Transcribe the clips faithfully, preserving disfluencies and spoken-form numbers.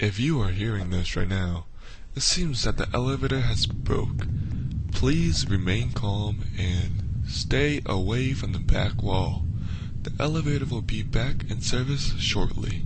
If you are hearing this right now, it seems that the elevator has broke. Please remain calm and stay away from the back wall. The elevator will be back in service shortly.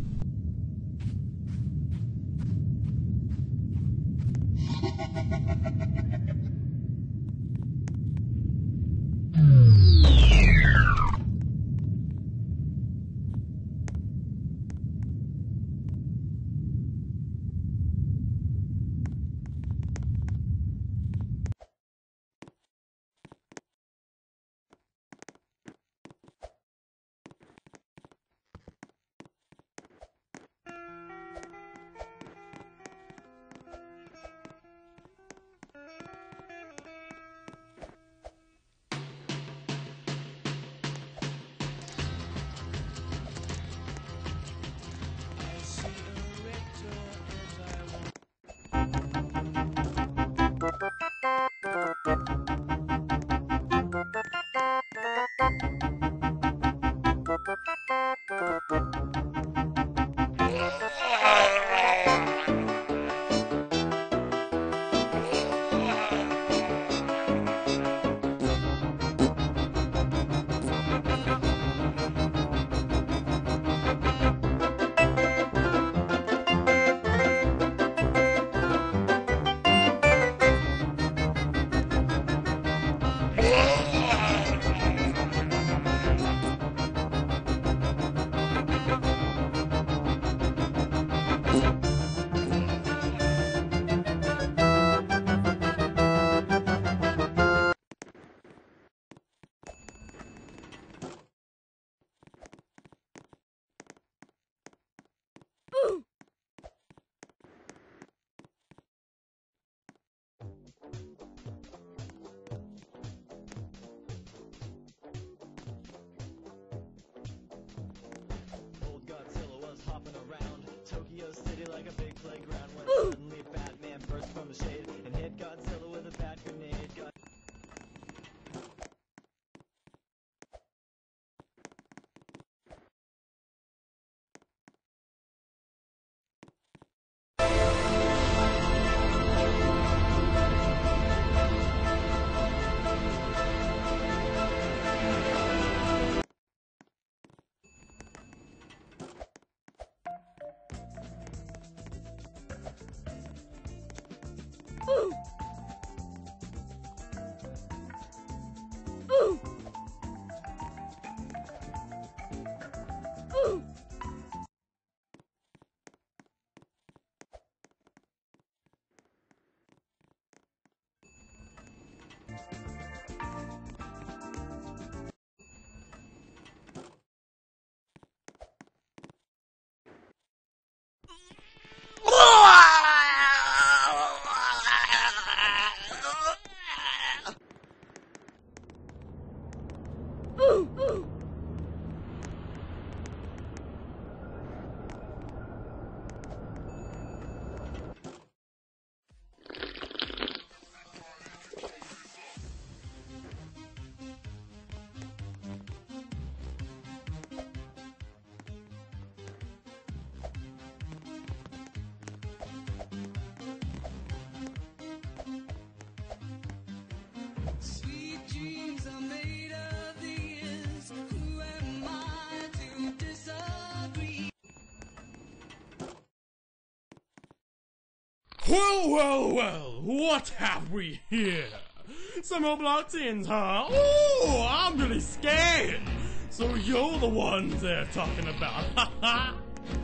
Well, well, well, what have we here? Some Robloxians, huh? Oh, I'm really scared. So you're the ones they're talking about, haha.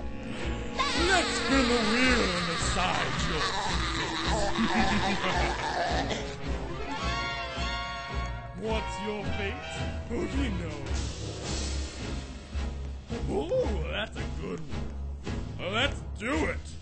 Let's spin the wheel and decide your What's your fate? Who do you know? Oh, that's a good one. Let's do it.